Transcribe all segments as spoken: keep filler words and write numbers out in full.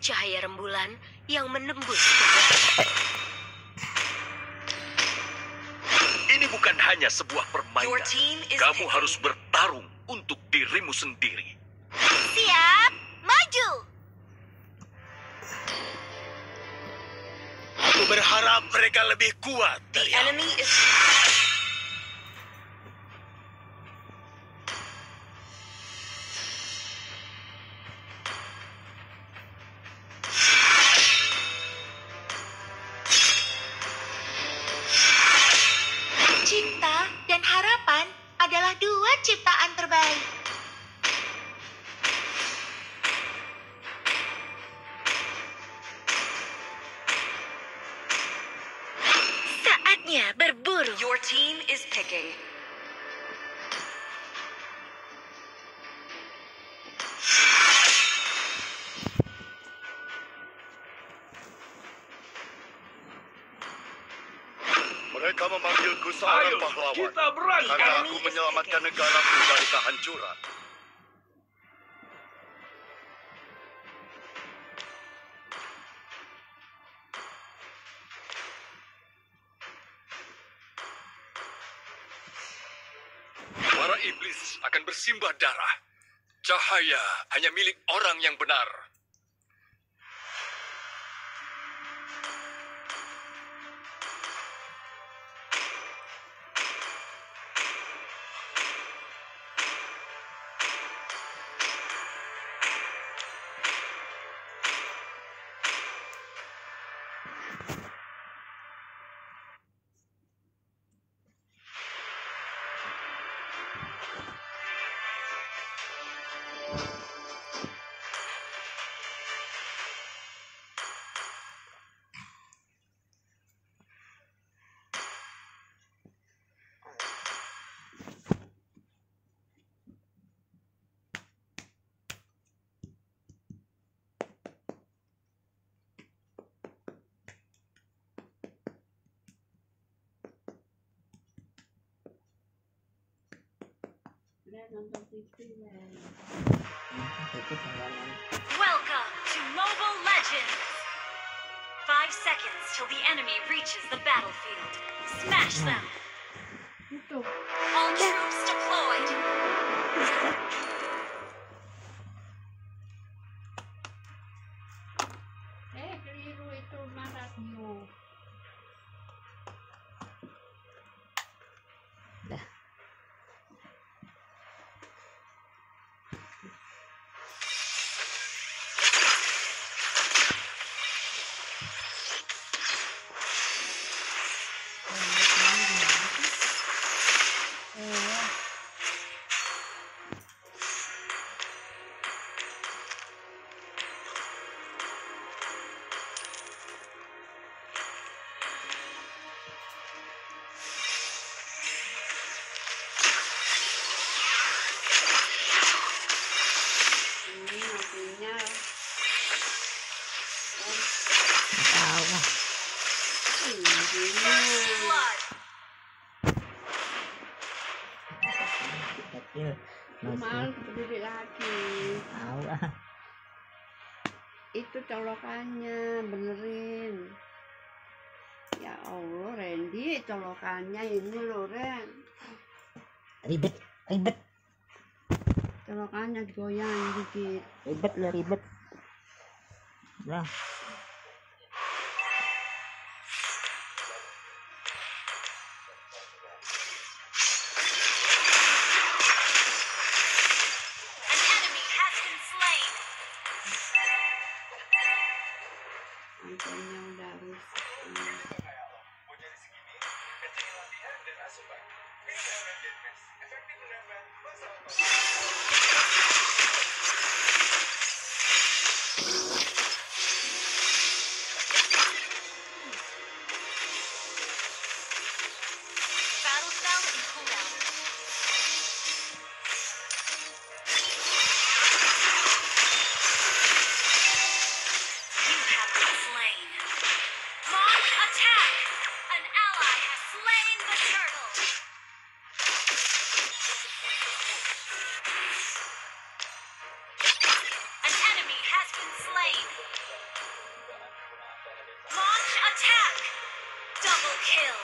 cahaya rembulan yang menembus ke dalam. Ini bukan hanya sebuah Your permainan. team is Kamu picking. harus bertarung untuk dirimu sendiri. Siap, maju! Aku berharap mereka lebih kuat The dari aku. enemy is... Cinta dan harapan adalah dua ciptaan terbaik. Saatnya berburu. Your team is picking. Mereka memanggilku seorang pahlawan. Kita berangkat. Karena The aku enemy is menyelamatkan picking. negaraku dari kehancuran. Para iblis akan bersimbah darah. Cahaya hanya milik orang yang benar. Welcome to Mobile Legends! Five seconds till the enemy reaches the battlefield. Smash them! All troops deployed! Eh, keliru itu radio. Ini artinya First blood! Kecil. mal berdiri lagi. Tahu ah. Itu colokannya benerin. Ya Allah, Randy, colokannya ini loh, Ren. Ribet, ribet, Colokannya digoyang dikit. ribet lah ribet. Lah. An enemy has been slain! Antennya udah rusak. Battle cell in cooldown. You have been slain. Launch attack! An ally has slain the turtle! kill.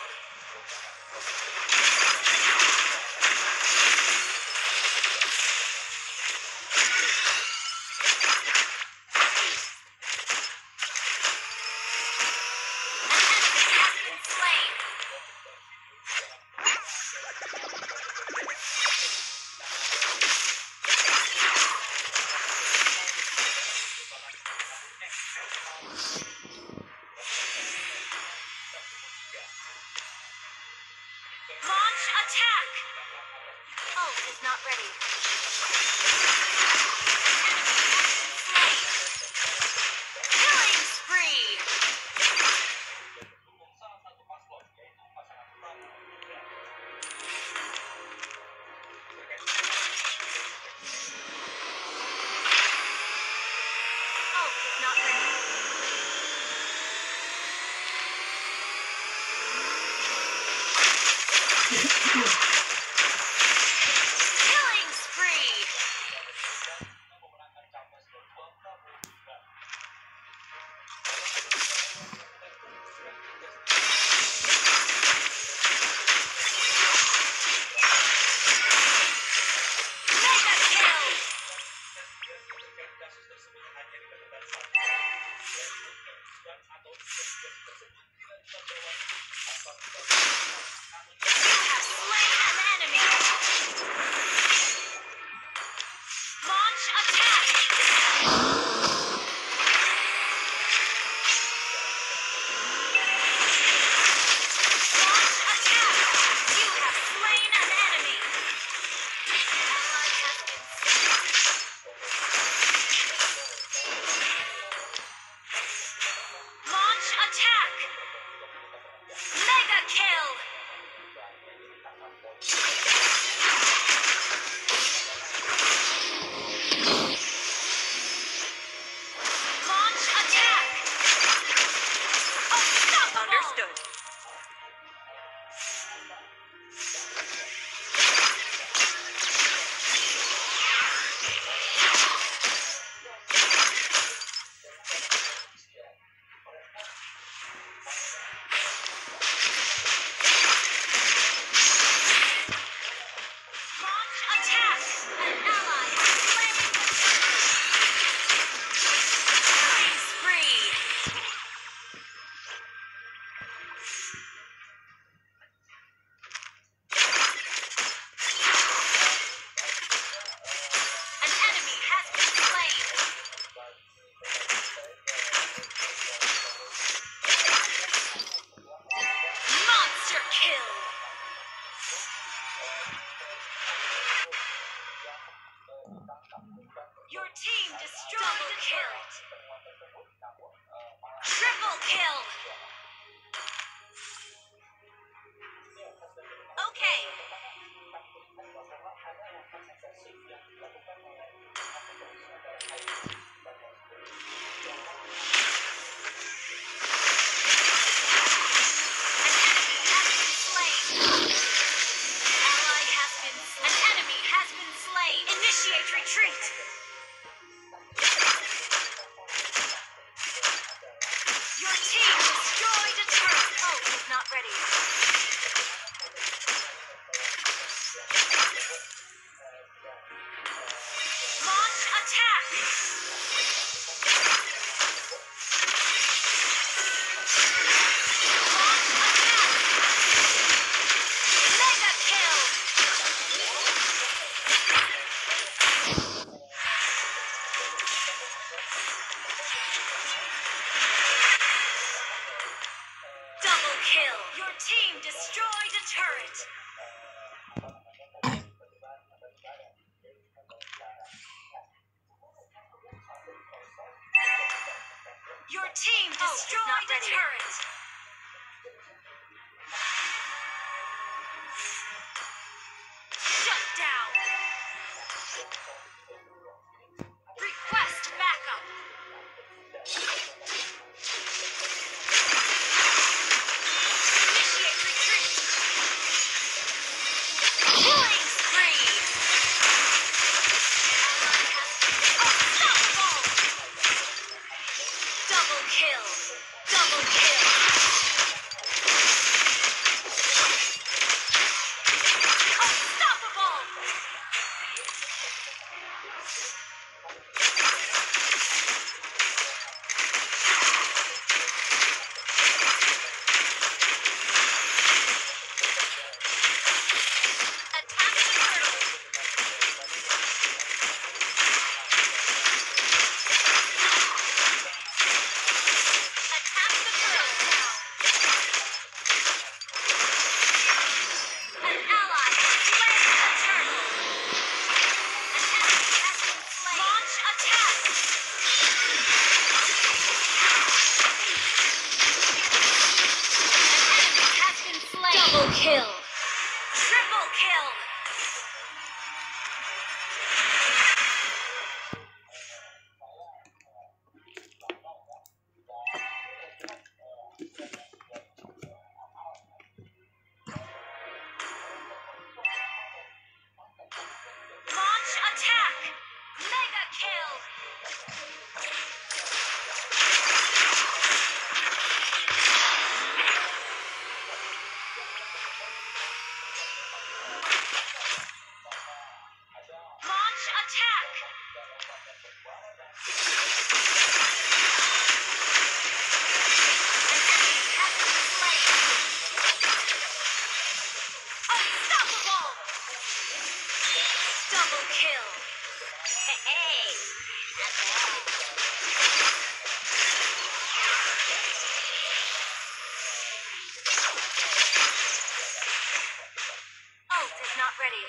Launch attack! Ult is not ready. Killing spree! Ult is not ready. Killing spree! Mega kill! You have slain an enemy! Launch attack! Launch attack! You have slain an enemy! Ally has been Launch attack! Mega kill! Launch attack! Unstoppable! Understood. Launch attack! An ally has slain the Killing spree! An enemy has been slain! Monster kill! Your team destroyed the turret! Triple kill! Okay. An enemy has been slain. Initiate retreat. Your team destroyed a turret. Ult is not ready. Launch attack. Launch attack. Mega kill. Double kill. Your team destroyed a turret. Your team destroyed a turret. Shut down. Request backup. Initiate retreat. Killing spree. Ally has been unstoppable. Double kill. Double kill. kill. Launch attack. Mega kill. Launch attack. An enemy has been slain. Unstoppable. Double kill. Hey, ult is not ready.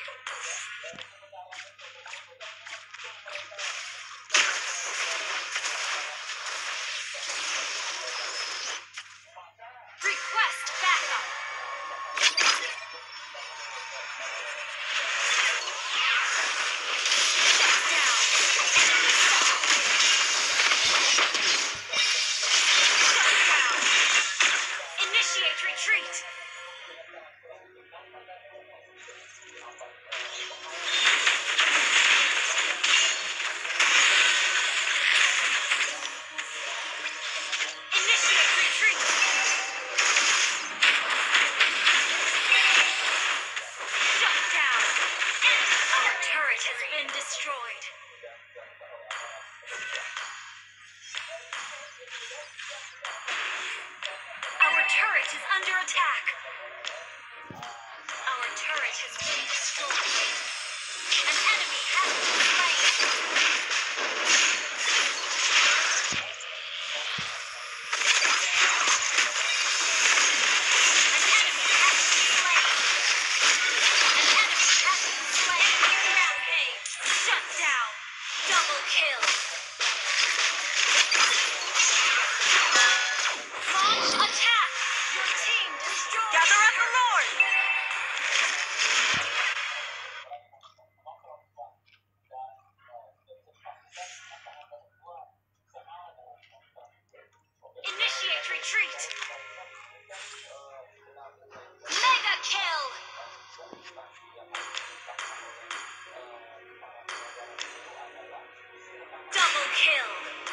Request backup. Shut down. Enemy Shut down. Initiate retreat. Initiate retreat. Shut down. Our turret has been destroyed. Our turret is under attack. Our turret has been destroyed. An enemy has been slain. An enemy has been slain. An enemy has been slain. Rampage. Shut down. Double kill. Launch attack. Your team destroyed. Gather at the Lord. Initiate retreat. Mega kill. Double kill.